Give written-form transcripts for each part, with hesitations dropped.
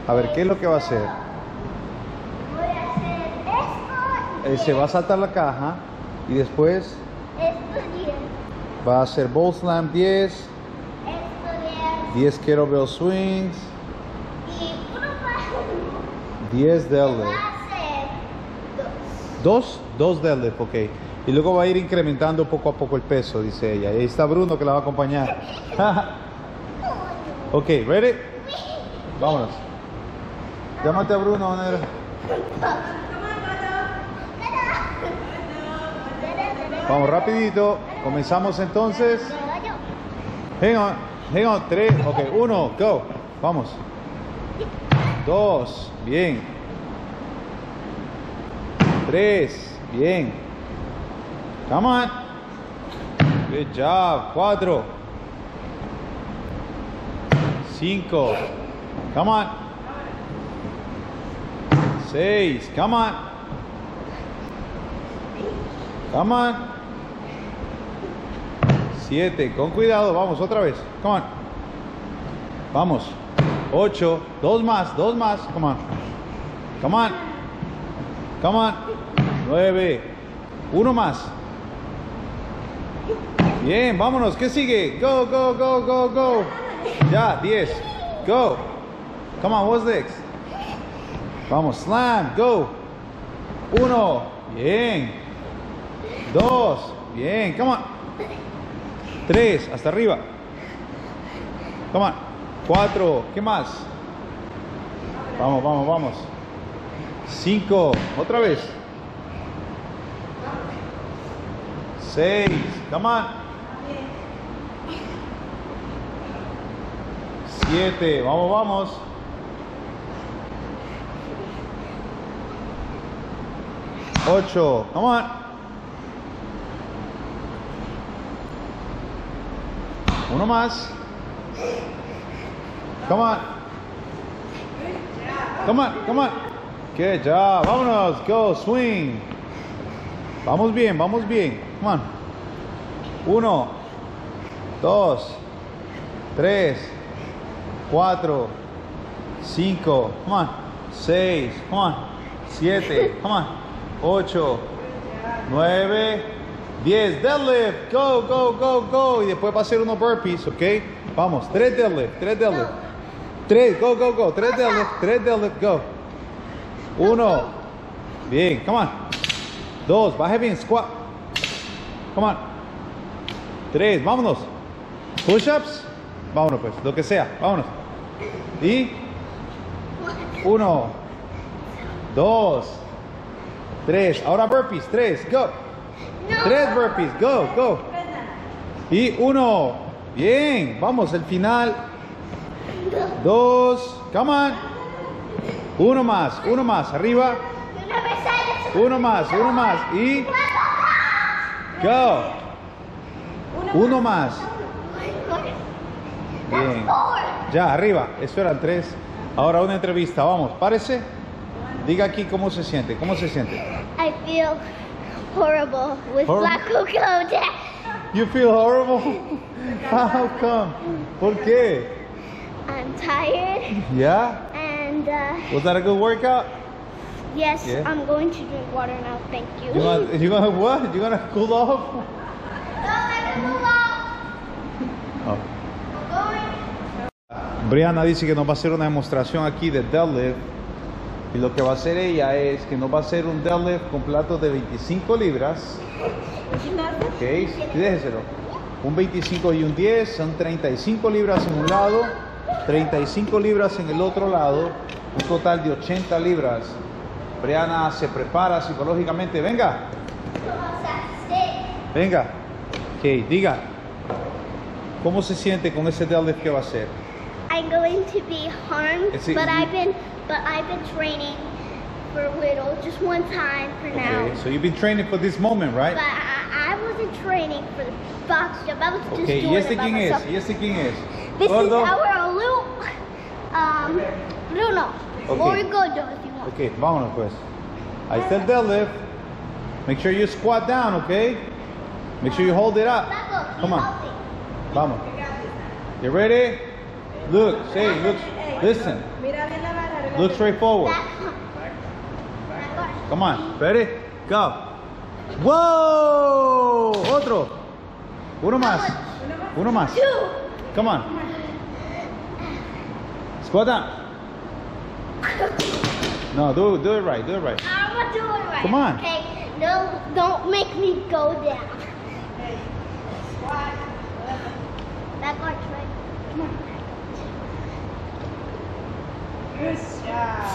A ver, ¿qué es lo que va a hacer? Voy a hacer esto. Se va a saltar la caja y después Esto 10. va a hacer ball slam 10, Esto 10 kettlebell swings, 10. Y uno más. 10 Va deadlift. a hacer 2. Dos deadlift, ok. Y luego va a ir incrementando poco a poco el peso, dice ella. Y ahí está Bruno que la va a acompañar. Ok, ready? Vámonos. Llámate a Bruno, Nero. Vamos rapidito. Comenzamos entonces. Hang on, 3, ok, 1, go. Vamos. 2, bien. 3, bien. Come on. Good job. 4, 5, come on. 6, come on. Come on. 7, con cuidado, vamos otra vez. Come on. Vamos. 8, 2 más, come on. Come on. Come on. 9, 1 más. Bien, vámonos, ¿qué sigue? Go, go, go, go, go. Ya, 10. Go. Come on, what's next? Vamos, slam, go. 1, bien. 2, bien, come on. 3, hasta arriba. Come on. 4, ¿qué más? Vamos, vamos, vamos. 5, otra vez. 6, come on. 7, vamos, vamos. 8, come on. 1 más. Come on. Come on, come on. Good job. Vámonos. Go, swing. Vamos bien, vamos bien. Come on. 1, 2, 3, 4, 5, come on. 6, come on. 7, come on. 8, 9, 10. Deadlift. Go, go, go, go. Y después va a hacer unos burpees, ¿ok? Vamos. 3 deadlift, 3 deadlift. 3, go, go, go. 3 deadlift, 3 deadlift, go. 1. Bien, come on. 2, baje bien, squat. Come on. 3, vámonos. Push-ups. Vámonos pues, lo que sea, vámonos. Y 1, 2, 3. Ahora burpees, 3, go. 3 burpees, go, go. Y 1, bien, vamos, el final. 2, come on. 1 más, arriba. 1 más, y go. 1 más. Bien. Ya, arriba. Eso eran 3. Ahora una entrevista. Vamos, párese. Diga aquí cómo se siente. ¿Cómo se siente? I feel horrible with Horrible? black cocoa. You feel horrible? How come? ¿Por qué? I'm tired Yeah? and Was that a good workout? yes, Yeah. I'm going to drink water now. Thank you. You gonna what? You gonna cool off? Oh. Brianna dice que nos va a hacer una demostración aquí de deadlift. Y lo que va a hacer ella es que nos va a hacer un deadlift con platos de 25 libras. Ok, déjeselo. Un 25 y un 10 son 35 libras en un lado, 35 libras en el otro lado, un total de 80 libras. Brianna se prepara psicológicamente. Venga, venga. Ok, diga. ¿Cómo se siente con ese deadlift que va a hacer? I'm going to be harmed, Is it- but I've been training for little, just one time for now. Okay, so you've been training for this moment, right? But I wasn't training for the box jump. I was just Okay, doing ¿y it este by quién es? myself. ¿Y este quién es? This Gordo. is our Bruno. Okay. Or Gordo if you want. Ok, vámonos pues. Ahí está el deadlift. Make sure you squat down, okay? Make sure you hold it up. Come on. Vamos. You ready? Look, say, look, listen. Mira bien la barra. Look straight forward. Back arch. Come on. Ready? Go. Whoa! Otro. Uno más. Uno más. 2. Come on. Squat down. No, do it right. Do it right. I'm gonna do it right. Come on. Okay. No, don't make me go down. Back arch, right? Come on. Good job.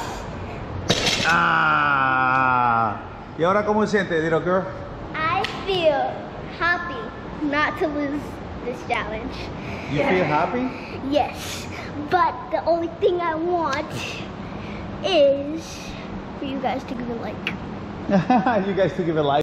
Ah. ¿Y ahora cómo se siente, little girl? I feel happy not to lose this challenge. You feel happy? Yes, but the only thing I want is for you guys to give a like. You guys to give it a like.